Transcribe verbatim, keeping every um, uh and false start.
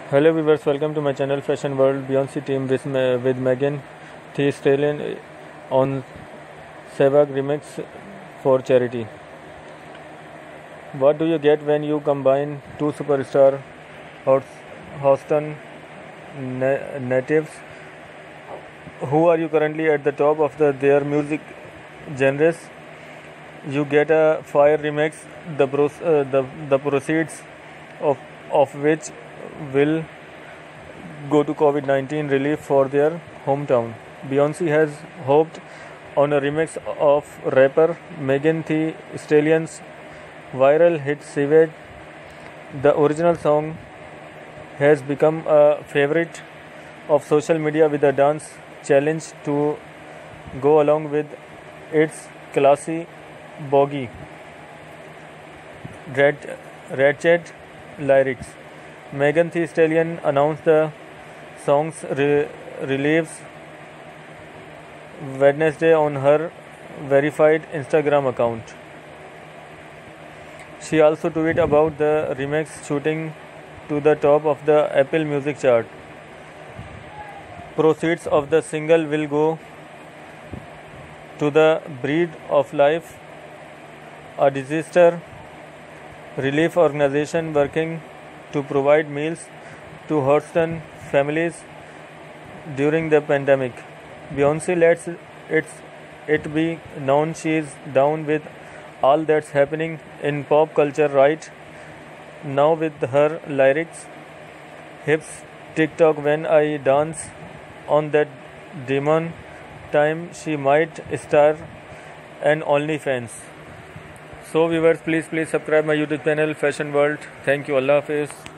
Hello viewers, welcome to my channel Fashion World. Beyonce team with, with Megan Thee Stallion on Sevag remix for charity. What do you get when you combine two superstar Houston na- natives who are you currently at the top of the, their music genres? You get a fire remix, the, pro- uh, the, the proceeds of, of which will go to COVID nineteen relief for their hometown. Beyonce has hoped on a remix of rapper Megan Thee Stallion's viral hit Savage. The original song has become a favorite of social media with a dance challenge to go along with its classy bogey red, ratchet lyrics. Megan Thee Stallion announced the song's re- release Wednesday on her verified Instagram account. She also tweeted about the remix shooting to the top of the Apple Music chart. Proceeds of the single will go to the Breed of Life, a disaster relief organization working to provide meals to Houston families during the pandemic. Beyonce lets it's, it be known she is down with all that's happening in pop culture right now with her lyrics, hips, TikTok when I dance on that demon time she might star an OnlyFans. So viewers, please please subscribe my YouTube channel Fashion World. Thank you. Allah Hafiz.